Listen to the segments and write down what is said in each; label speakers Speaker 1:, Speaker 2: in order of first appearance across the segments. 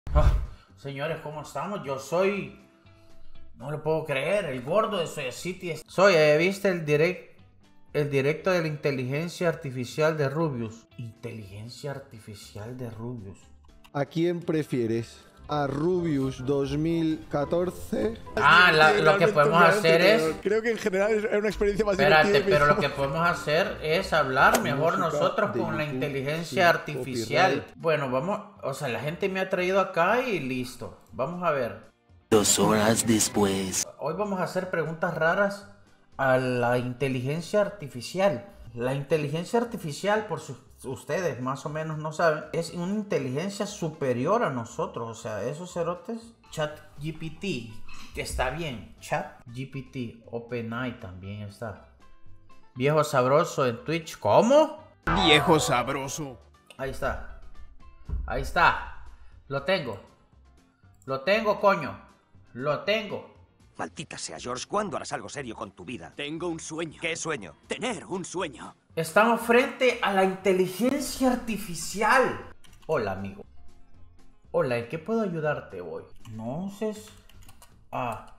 Speaker 1: Ah, señores, ¿cómo estamos? Yo soy... No lo puedo creer, el gordo de Soy City. ¿Viste el directo de la inteligencia artificial de Rubius? Inteligencia artificial de Rubius.
Speaker 2: ¿A quién prefieres? ¿A Rubius 2014?
Speaker 1: Lo que podemos hacer es...
Speaker 3: Creo que en general es una experiencia más
Speaker 1: Espérate,
Speaker 3: divertida.
Speaker 1: pero lo que podemos hacer es hablar mejor nosotros con la inteligencia artificial. Bueno, vamos... O sea, la gente me ha traído acá y listo. Vamos a ver.
Speaker 4: 2 horas después.
Speaker 1: Hoy vamos a hacer preguntas raras a la inteligencia artificial. La inteligencia artificial, por si ustedes más o menos no saben, es una inteligencia superior a nosotros. O sea, esos cerotes, ChatGPT, que está bien. ChatGPT, OpenAI también está. Viejo sabroso en Twitch. ¿Cómo?
Speaker 3: Viejo sabroso.
Speaker 1: Ahí está. Ahí está. Lo tengo. Lo tengo, coño. Lo tengo.
Speaker 5: Maldita sea, George, ¿cuándo harás algo serio con tu vida?
Speaker 6: Tengo un sueño.
Speaker 5: ¿Qué sueño?
Speaker 6: Tener un sueño.
Speaker 1: Estamos frente a la inteligencia artificial. Hola, amigo. Hola, ¿en qué puedo ayudarte hoy? ¿Conoces a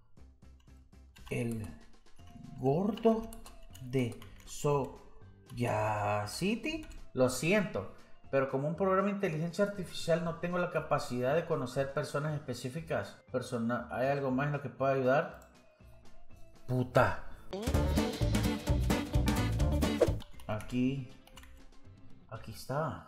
Speaker 1: el gordo de Soya City? Lo siento, pero como un programa de inteligencia artificial no tengo la capacidad de conocer personas específicas. ¿Hay algo más en lo que pueda ayudar? Puta. Aquí está.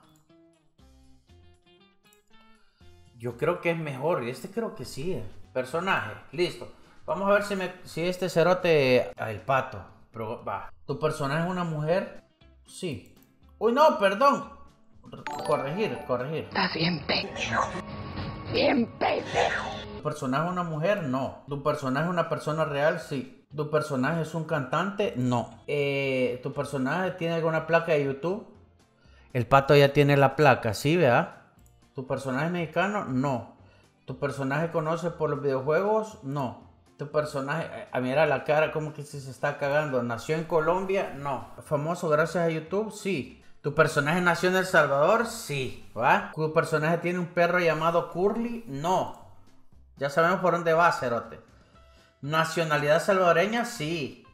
Speaker 1: Yo creo que es mejor. Este creo que sí. Personaje, listo. Vamos a ver si este cerote... el pato. Pero va. ¿Tu personaje es una mujer? Sí. Uy, no, perdón. Corregir.
Speaker 7: Estás bien pendejo. Bien pendejo.
Speaker 1: ¿Tu personaje es una mujer? No. ¿Tu personaje es una persona real? Sí. ¿Tu personaje es un cantante? No. ¿Tu personaje tiene alguna placa de YouTube? El pato ya tiene la placa, ¿sí, verdad? ¿Tu personaje es mexicano? No. ¿Tu personaje conoce por los videojuegos? No. ¿Tu personaje, mira la cara como que se está cagando? ¿Nació en Colombia? No. ¿Famoso gracias a YouTube? Sí. ¿Tu personaje nació en El Salvador? Sí. ¿Va? ¿Tu personaje tiene un perro llamado Curly? No. Ya sabemos por dónde va, cerote. ¿Nacionalidad salvadoreña? Sí.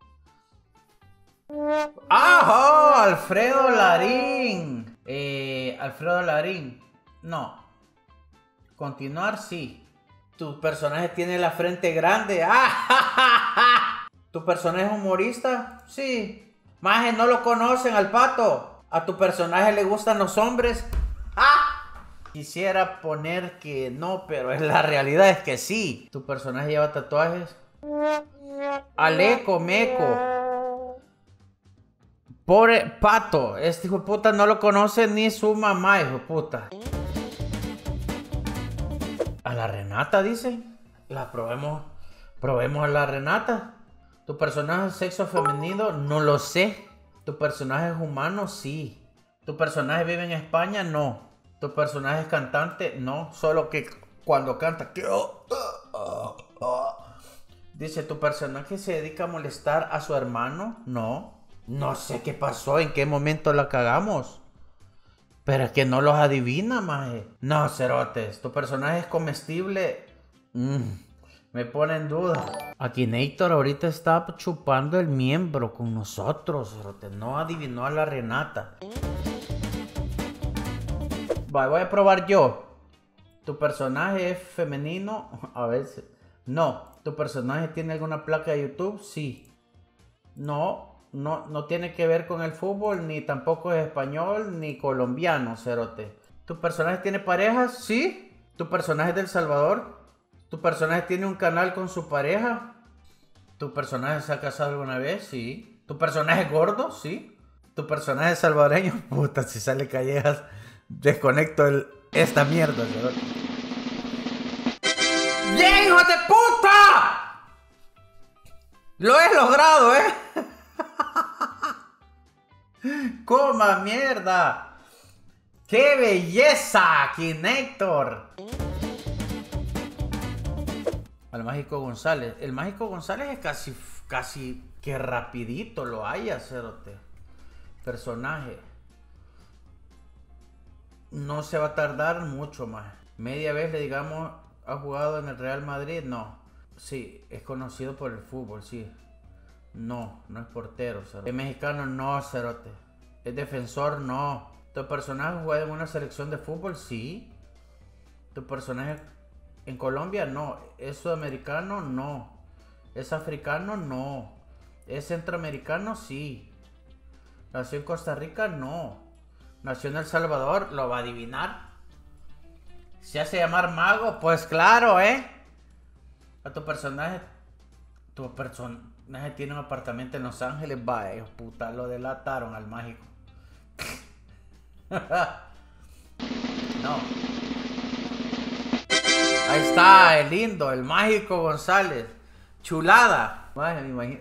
Speaker 1: ¡Ah! Alfredo Larín. Alfredo Larín. No. Continuar, sí. ¿Tu personaje tiene la frente grande? ¡Ah! ¿Tu personaje es humorista? Sí. Maje, no lo conocen al pato. ¿A tu personaje le gustan los hombres? ¡Ah! Quisiera poner que no, pero la realidad es que sí. ¿Tu personaje lleva tatuajes? Aleco, meco. Pobre pato. Este hijo de puta no lo conoce ni su mamá, hijo de puta. A la Renata, dice. La probemos. Probemos a la Renata. ¿Tu personaje es sexo femenino? No lo sé. ¿Tu personaje es humano? Sí. ¿Tu personaje vive en España? No. ¿Tu personaje es cantante? No. Solo que cuando canta... Dice, ¿tu personaje se dedica a molestar a su hermano? No. No sé qué pasó, en qué momento la cagamos. Pero es que no los adivina, maje. No, cerotes. ¿Tu personaje es comestible? Me pone en duda. Akinator ahorita está chupando el miembro con nosotros, cerotes. No adivinó a la Renata. Voy a probar yo. ¿Tu personaje es femenino? A ver. No. ¿Tu personaje tiene alguna placa de YouTube? Sí. No tiene que ver con el fútbol, ni tampoco es español, ni colombiano, cerote. ¿Tu personaje tiene parejas? Sí. ¿Tu personaje es de El Salvador? ¿Tu personaje tiene un canal con su pareja? ¿Tu personaje se ha casado alguna vez? Sí. ¿Tu personaje es gordo? Sí. ¿Tu personaje es salvadoreño? Puta, si sale Callejas, desconecto esta mierda, cerote. ¡Bien, hijo de puta! Lo he logrado, ¡Coma mierda! ¡Qué belleza, Akinator! Al Mágico González. El Mágico González es casi que rapidito lo haya, cerote. Personaje. No se va a tardar mucho más. Media vez le digamos, ¿ha jugado en el Real Madrid? No. Sí, es conocido por el fútbol, sí. No, no es portero, cerote. Es mexicano, no, cerote. Es defensor, no. ¿Tu personaje juega en una selección de fútbol? Sí. ¿Tu personaje en Colombia? No. ¿Es sudamericano? No. ¿Es africano? No. ¿Es centroamericano? Sí. ¿Nació en Costa Rica? No. ¿Nació en El Salvador? ¿Lo va a adivinar? ¿Se hace llamar mago? Pues claro, ¿eh? A tu personaje tiene un apartamento en Los Ángeles. Vaya, puta, lo delataron al mágico. No. Ahí está, el lindo, el mágico González. Chulada. Vaya, me imagino.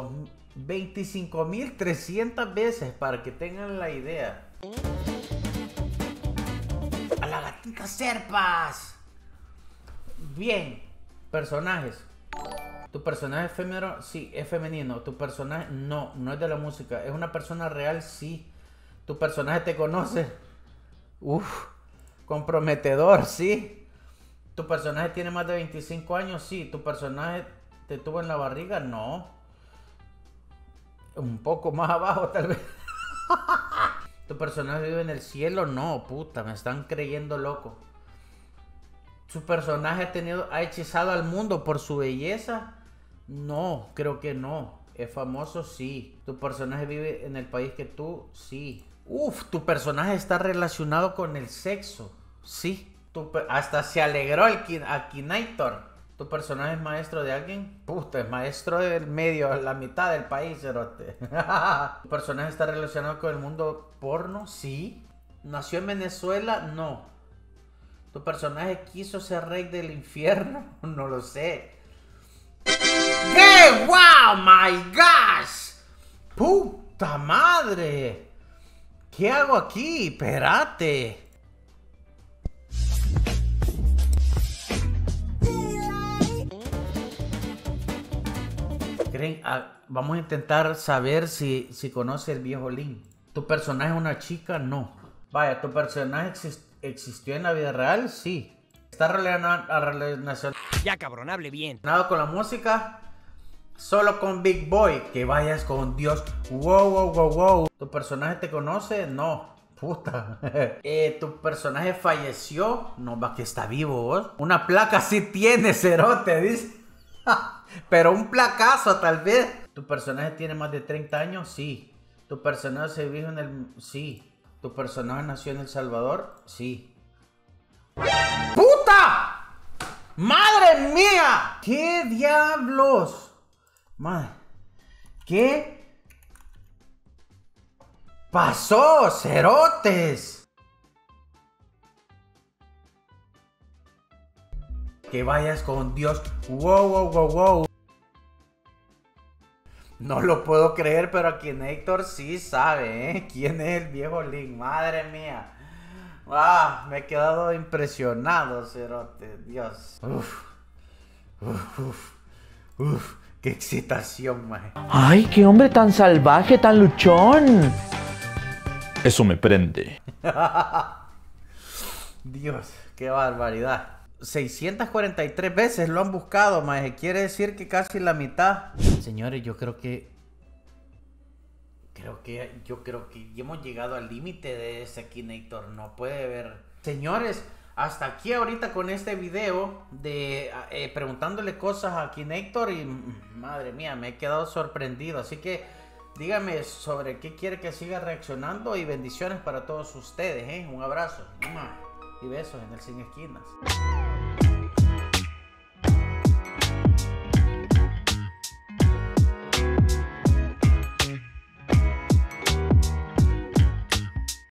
Speaker 1: 25.300 veces para que tengan la idea. A la gatita Serpas. Bien. Personajes. ¿Tu personaje es femenino? Sí, es femenino. ¿Tu personaje? No, no es de la música. ¿Es una persona real? Sí. ¿Tu personaje te conoce? Uf, comprometedor, sí. ¿Tu personaje tiene más de 25 años? Sí. ¿Tu personaje te tuvo en la barriga? No. Un poco más abajo, tal vez. ¿Tu personaje vive en el cielo? No, puta, me están creyendo loco. ¿Su personaje ha hechizado al mundo por su belleza? No, creo que no. ¿Es famoso? Sí. ¿Tu personaje vive en el país que tú? Sí. Uf, ¿tu personaje está relacionado con el sexo? Sí. Hasta se alegró Akinator. ¿Tu personaje es maestro de alguien? Puta, es maestro del medio, la mitad del país, cerote. ¿Tu personaje está relacionado con el mundo porno? Sí. ¿Nació en Venezuela? No. ¿Tu personaje quiso ser rey del infierno? No lo sé. ¡Qué! ¡Wow! ¡My gosh! ¡Puta madre! ¿Qué hago aquí? Espérate. Vamos a intentar saber si conoce el viejo Link. ¿Tu personaje es una chica? No. Vaya, ¿tu personaje existió en la vida real? Sí. ¿Está relacionado
Speaker 5: Ya, cabrón, hable bien.
Speaker 1: con la música? Solo con Big Boy. Que vayas con Dios. Wow, wow, wow, wow. ¿Tu personaje te conoce? No. Puta. ¿Tu personaje falleció? No, va que está vivo, vos. Una placa sí tiene, cerote, dice. Pero un placazo tal vez. ¿Tu personaje tiene más de 30 años? Sí. ¿Tu personaje se vive en el... Sí. ¿Tu personaje nació en El Salvador? Sí. ¡Puta! ¡Madre mía! ¿Qué diablos? Madre. ¿Qué pasó, cerotes? Que vayas con Dios. Wow, wow, wow, wow. No lo puedo creer, pero aquí en Héctor sí sabe, ¿eh? ¿Quién es el viejo Link? Madre mía. Ah, me he quedado impresionado, cerote. Dios. Uf. Qué excitación, maje.
Speaker 8: ¡Ay, qué hombre tan salvaje, tan luchón!
Speaker 9: Eso me prende.
Speaker 1: Dios, qué barbaridad. 643 veces lo han buscado, maje. Quiere decir que casi la mitad. Señores, yo creo que hemos llegado al límite de ese Akinator. No puede haber. Señores, hasta aquí ahorita con este video de preguntándole cosas a Akinator y madre mía, me he quedado sorprendido. Así que dígame sobre qué quiere que siga reaccionando y bendiciones para todos ustedes, ¿eh? Un abrazo y besos en el Sin Esquinas.